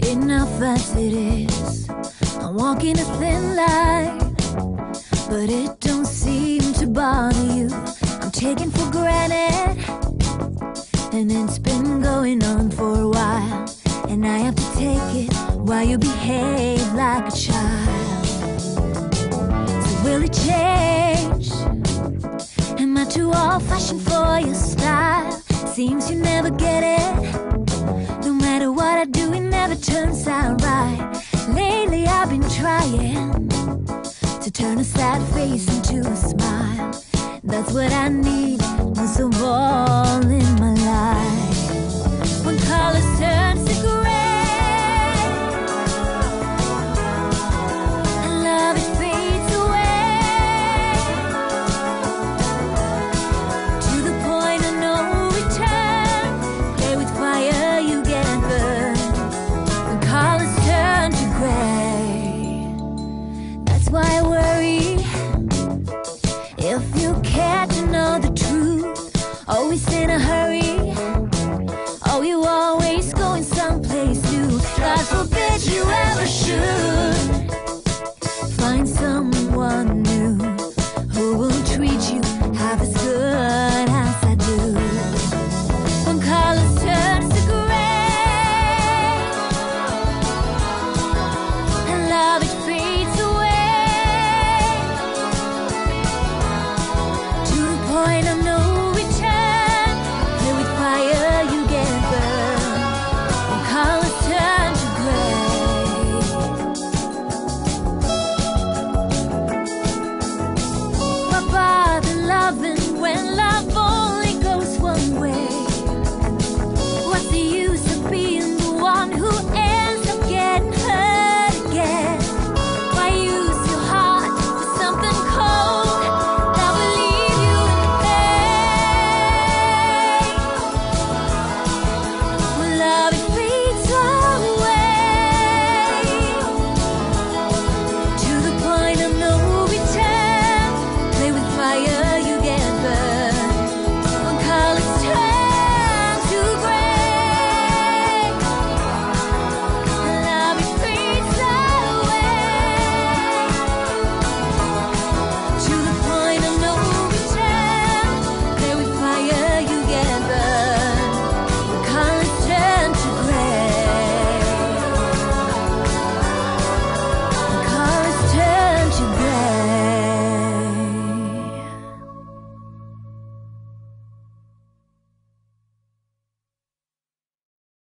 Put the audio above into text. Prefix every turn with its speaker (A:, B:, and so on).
A: enough as it is. I'm walking a thin line, but it don't seem to bother you. I'm taken for granted, and it's been going on for a while. And I have to take it while you behave like a child. So will it change? Am I too old-fashioned for your style? Seems you never get it. No matter what I do, it never turns out right. Lately I've been trying to turn a sad face into a smile. That's what I need most of all in my life. When colors turn to green,